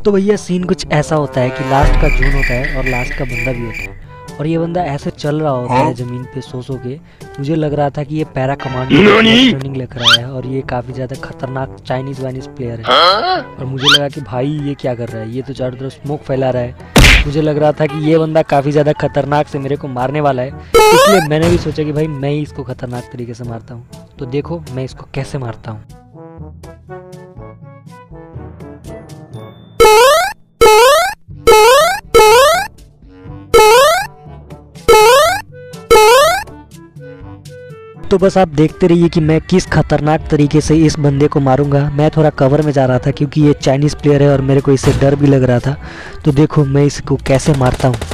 तो भैया सीन कुछ ऐसा होता है कि लास्ट का जोन होता है और लास्ट का बंदा भी होता है और ये बंदा ऐसे चल रहा होता है जमीन पे सो के। मुझे लग रहा था कि ये पैरा कमांडो ट्रेनिंग लेकर आया है और ये काफी ज्यादा खतरनाक चाइनीज वाइनीज प्लेयर है। और मुझे लगा कि भाई ये क्या कर रहा है, ये तो चारों तरफ स्मोक फैला रहा है। मुझे लग रहा था कि ये बंदा काफी ज्यादा खतरनाक से मेरे को मारने वाला है, इसलिए मैंने भी सोचा कि भाई मैं ही इसको खतरनाक तरीके से मारता हूँ। तो देखो मैं इसको कैसे मारता हूँ। तो बस आप देखते रहिए कि मैं किस खतरनाक तरीके से इस बंदे को मारूंगा। मैं थोड़ा कवर में जा रहा था क्योंकि ये चाइनीज़ प्लेयर है और मेरे को इससे डर भी लग रहा था। तो देखो मैं इसको कैसे मारता हूँ।